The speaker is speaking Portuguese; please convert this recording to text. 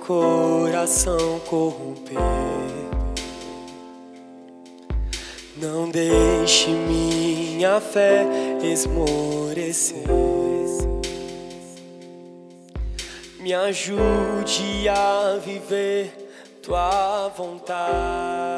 coração corromper. Não deixe minha fé esmorecer. Me ajude a viver tua vontade.